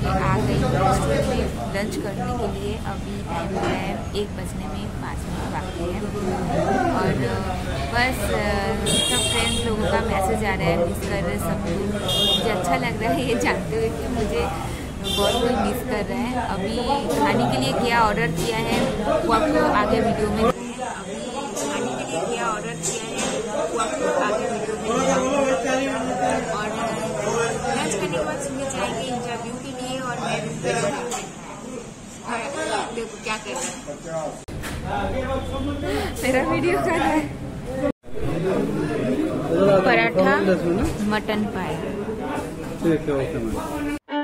करके आ गई रेस्टोरेंट में लंच करने के लिए। अभी टाइम है 1 बजने में 5 मिनट बाकी है और बस सब फ्रेंड्स लोगों का मैसेज आ रहा है, मिस कर रहे सब लोग। मुझे अच्छा लग रहा है ये जानते हुए कि मुझे बहुत कोई मिस कर रहा है। अभी खाने के लिए क्या ऑर्डर किया है वो आपको आगे वीडियो में, अभी खाने के लिए क्या ऑर्डर किया है वो आपको आगे वीडियो में और लंच करने के बाद सुबह जाएंगे इंटरव्यू के लिए और मैं रूम पे और देखो क्या कर रहा है, मेरा वीडियो कर रहा है। पराठा मटन पाया। ठीक है, ओके।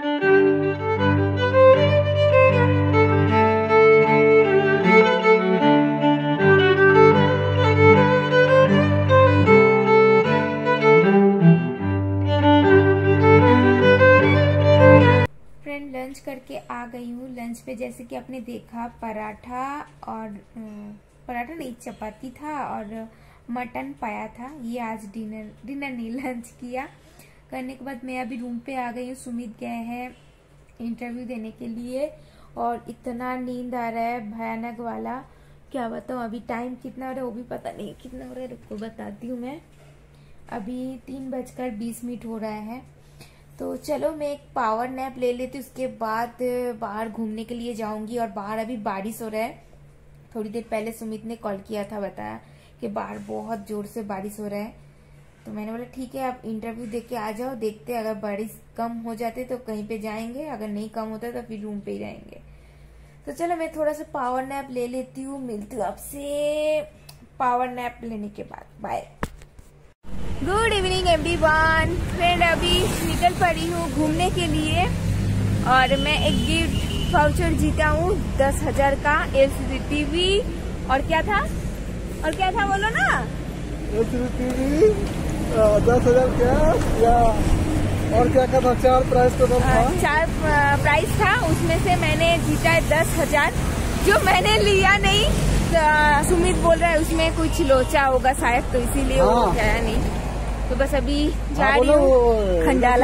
लंच करके आ गई हूँ। लंच पे जैसे कि आपने देखा पराठा और पराठा नहीं चपाती था और मटन पाया था। ये आज डिनर नहीं लंच किया। करने के बाद मैं अभी रूम पे आ गई हूँ। सुमित गए हैं इंटरव्यू देने के लिए और इतना नींद आ रहा है भयानक वाला, क्या बताऊँ। अभी टाइम कितना हो रहा है वो भी पता नहीं कितना हो रहा है, रुको बताती हूँ मैं। अभी 3:20 हो रहा है। तो चलो मैं एक पावर नैप ले लेती हूँ, उसके बाद बाहर घूमने के लिए जाऊंगी। और बाहर अभी बारिश हो रहा है। थोड़ी देर पहले सुमित ने कॉल किया था, बताया कि बाहर बहुत जोर से बारिश हो रहा है। तो मैंने बोला ठीक है आप इंटरव्यू दे के आ जाओ, देखते अगर बारिश कम हो जाते तो कहीं पे जाएंगे, अगर नहीं कम होता तो फिर रूम पे ही रहेंगे। तो चलो मैं थोड़ा सा पावर नैप ले लेती हूँ, मिलती हूँ आपसे पावर नैप लेने के बाद। Bye. Good evening everyone. Friend अभी निकल पड़ी हूँ घूमने के लिए और मैं एक गिफ्ट वाउचर जीता हूँ 10,000 का LCD टीवी। और क्या था बोलो ना। LCD टीवी 10,000 क्या या और क्या था? 4 प्राइस तो था। 4 प्राइस था, उसमें से मैंने जीता है 10,000 जो मैंने लिया नहीं। सुमित बोल रहा है उसमें कुछ लोचा होगा शायद, तो इसीलिए वो गया नहीं। तो बस अभी जा रही हूँ खंडाला।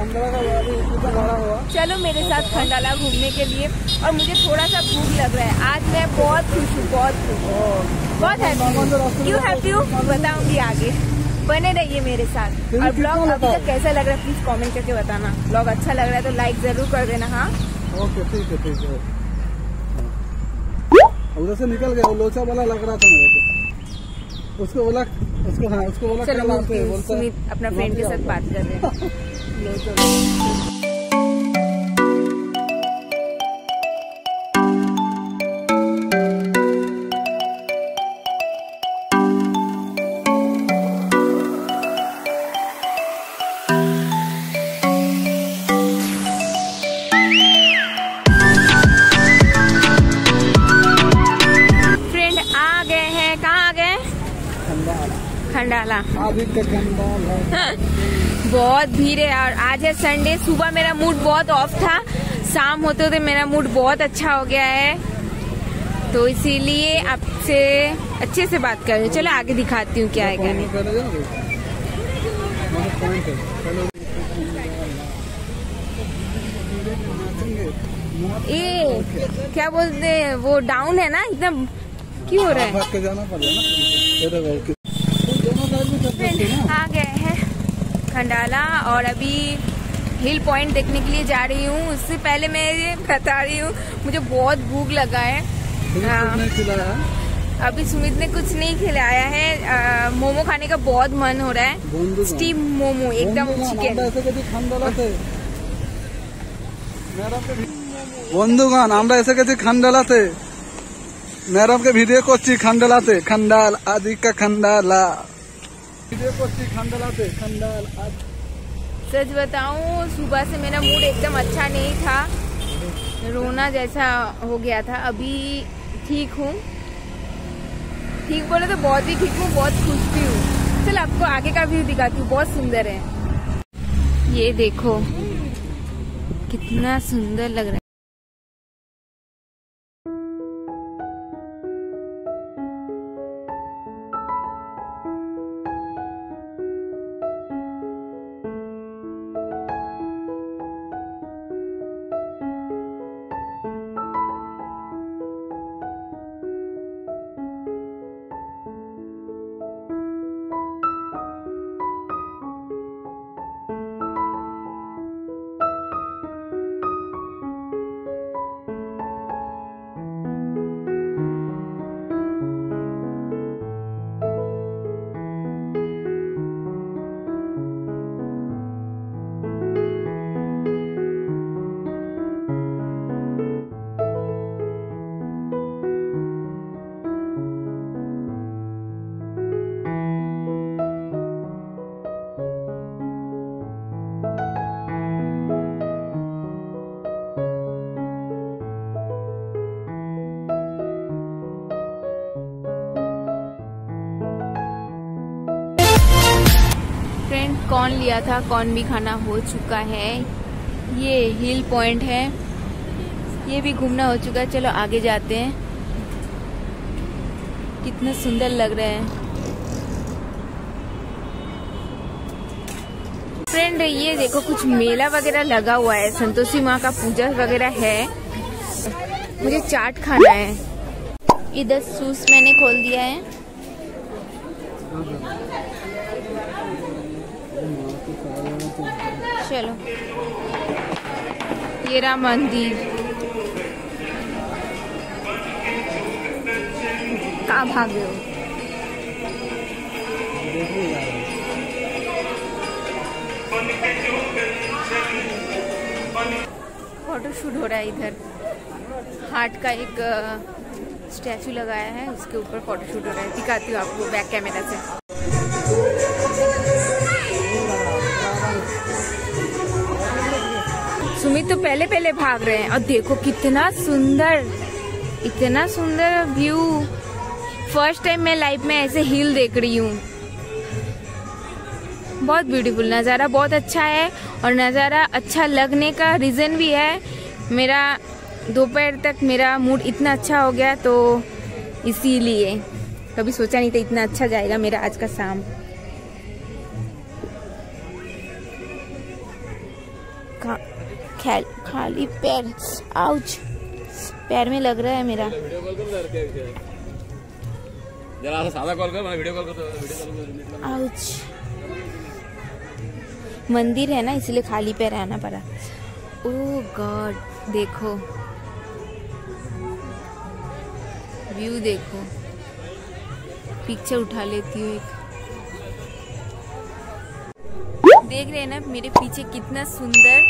चलो मेरे साथ खंडाला घूमने के लिए। और मुझे थोड़ा सा भूख लग रहा है आज। मैं बहुत खुश हूँ, बहुत हैप्पी। क्यों हैप्पी हूँ बताऊंगी आगे, बने रहिए मेरे साथ। और ब्लॉग अभी तक कैसा लग रहा है प्लीज कमेंट करके बताना। ब्लॉग अच्छा लग रहा है तो लाइक जरूर कर देना। हाँ ओके, ठीक है। उधर से निकल गया, वो लोचा वाला लग रहा था मेरे को। उसको बोला चलो सुमित अपना फ्रेंड के साथ बात कर रहे हैं। खंडाला बहुत भीड़ है और आज है संडे। सुबह मेरा मूड बहुत ऑफ था, शाम होते होते मेरा मूड बहुत अच्छा हो गया है, तो इसीलिए आपसे अच्छे से बात कर रही हूँ। चलो आगे दिखाती हूँ क्या है क्या नहीं। ये क्या बोलते हैं वो डाउन है ना एकदम, क्यों हो रहा है? आ गए हैं खंडाला और अभी हिल पॉइंट देखने के लिए जा रही हूँ। उससे पहले मैं ये बता रही हूँ मुझे बहुत भूख लगा है। अभी सुमित ने कुछ नहीं खिलाया है। मोमो खाने का बहुत मन हो रहा है, स्टीम मोमो एकदम चिकन। বন্ধুগণ আমরা এসে গেছি খান্ডালাতে। ম্যাডাম के ভিডিও করছি খান্ডালাতে। खंडाल आदि का खंडाला वीडियो करছি खंडालाते। खंडाल सच बताऊं सुबह से मेरा मूड एकदम अच्छा नहीं था, रोना जैसा हो गया था। अभी ठीक हूँ, ठीक बोले तो बहुत ही ठीक हूँ, बहुत खुश भी हूँ। चल आपको आगे का व्यू दिखाती हूँ, बहुत सुंदर है। ये देखो कितना सुंदर लग रहा है। कॉर्न लिया था, कॉर्न भी खाना हो चुका है। ये हिल पॉइंट है, ये भी घूमना हो चुका है। चलो आगे जाते हैं। कितना सुंदर लग रहा है फ्रेंड। ये देखो कुछ मेला वगैरह लगा हुआ है, संतोषी माँ का पूजा वगैरह है। मुझे चाट खाना है। इधर जूस मैंने खोल दिया है। चलो ये रहा मंदिर। कहाँ भागे हो? फोटो शूट हो रहा है इधर। हार्ट का एक स्टैचू लगाया है, उसके ऊपर फोटो शूट हो रहा है। दिखाती हूँ आपको बैक कैमरा से। सुमित तो पहले पहले भाग रहे हैं। और देखो कितना सुंदर, इतना सुंदर व्यू। फर्स्ट टाइम मैं लाइफ में ऐसे हिल देख रही हूँ। बहुत ब्यूटीफुल नज़ारा, बहुत अच्छा है। और नज़ारा अच्छा लगने का रीज़न भी है, मेरा दोपहर तक मेरा मूड इतना अच्छा हो गया, तो इसीलिए कभी सोचा नहीं था इतना अच्छा जाएगा मेरा आज का शाम। खाली पैर, आउच, पैर में लग रहा है मेरा। जरा सादा कॉल कर, मैं वीडियो कॉल करता हूं। आउच। मंदिर है ना, इसलिए खाली पैर आना पड़ा। ओह गॉड, देखो व्यू, देखो। पिक्चर उठा लेती हूँ एक। देख रहे हैं ना मेरे पीछे कितना सुंदर।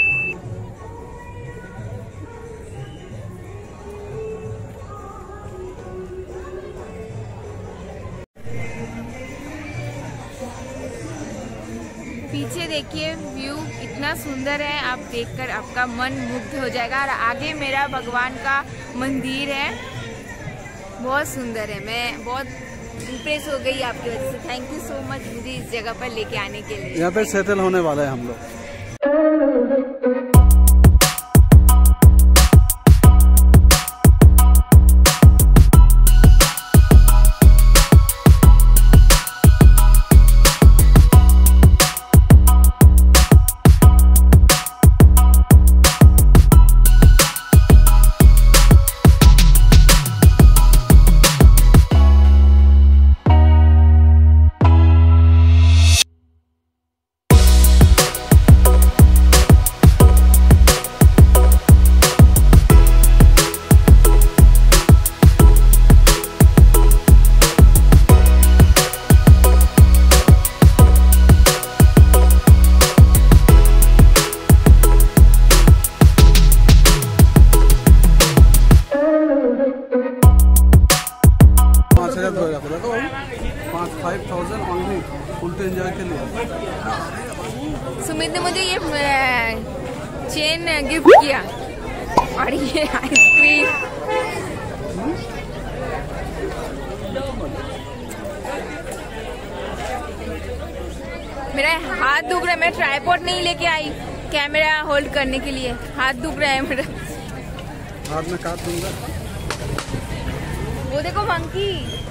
पीछे देखिए व्यू कितना सुंदर है। आप देखकर आपका मन मुग्ध हो जाएगा। और आगे मेरा भगवान का मंदिर है, बहुत सुंदर है। मैं बहुत इम्प्रेस हो गई आपकी वजह से। थैंक यू सो मच मुझे इस जगह पर लेके आने के लिए। यहाँ पे सेटल होने वाला है हम लोग। सुमित ने मुझे ये चेन गिफ्ट किया और ये आइसक्रीम। मेरा हाथ दुख रहा है, मैं ट्राइपॉड नहीं लेके आई कैमरा होल्ड करने के लिए। हाथ दुख रहा है मेरा। हाथ में काट दूंगा। वो देखो मंकी।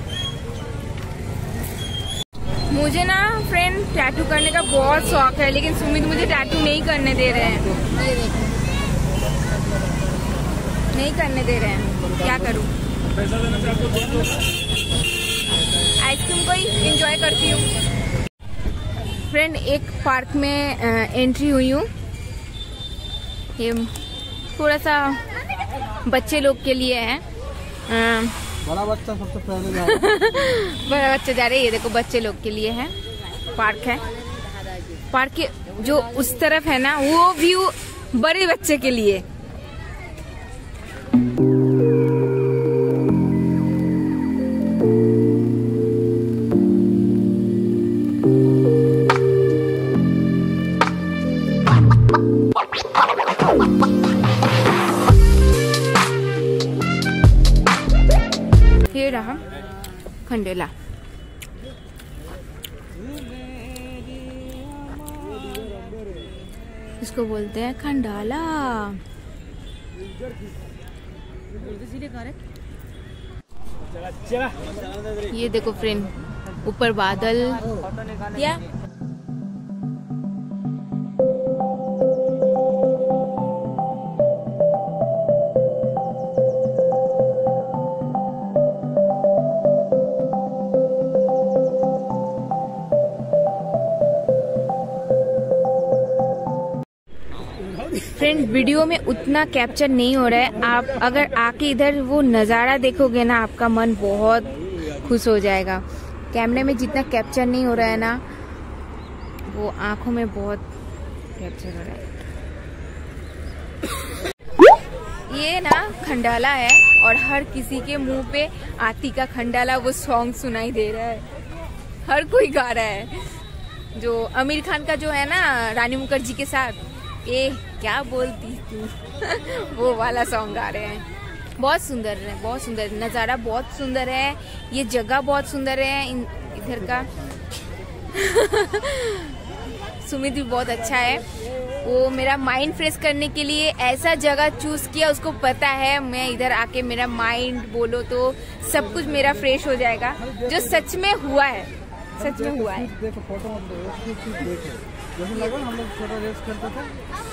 मुझे ना फ्रेंड टैटू करने का बहुत शौक है, लेकिन सुमित मुझे टैटू नहीं करने दे रहे हैं। ये देखो, नहीं करने दे रहे हैं। क्या करूं? आइसक्रीम को ही एंजॉय करती हूँ। फ्रेंड एक पार्क में एंट्री हुई हूँ। ये थोड़ा सा बच्चे लोग के लिए है। बड़ा बच्चा सबसे पहले जा रहा है। बड़ा बच्चा जा रहे हैं। ये देखो बच्चे लोग के लिए है, पार्क है। पार्क के जो उस तरफ है ना, वो व्यू बड़े बच्चे के लिए। ये रहा खंडेला। इसको बोलते हैं खंडाला। ये देखो फ्रेंड, ऊपर बादल या फ्रेंड, वीडियो में उतना कैप्चर नहीं हो रहा है। आप अगर आके इधर वो नज़ारा देखोगे ना, आपका मन बहुत खुश हो जाएगा। कैमरे में जितना कैप्चर नहीं हो रहा है ना, वो आंखों में बहुत कैप्चर हो रहा है। ये ना खंडाला है और हर किसी के मुंह पे आती का खंडाला वो सॉन्ग सुनाई दे रहा है। हर कोई गा रहा है। जो आमिर खान का जो है ना रानी मुखर्जी के साथ, ए क्या बोलती तू वो वाला सॉन्ग गा रहे हैं। बहुत सुंदर है, बहुत सुंदर नज़ारा, बहुत सुंदर है। ये जगह बहुत सुंदर है। इधर का सुमित भी बहुत अच्छा है। वो मेरा माइंड फ्रेश करने के लिए ऐसा जगह चूज किया, उसको पता है मैं इधर आके मेरा माइंड बोलो तो सब कुछ मेरा फ्रेश हो जाएगा, जो सच में हुआ है, सच में हुआ है। देखो फोटो मत देखो, जैसे लगा हम लोग छोटा रेस करते थे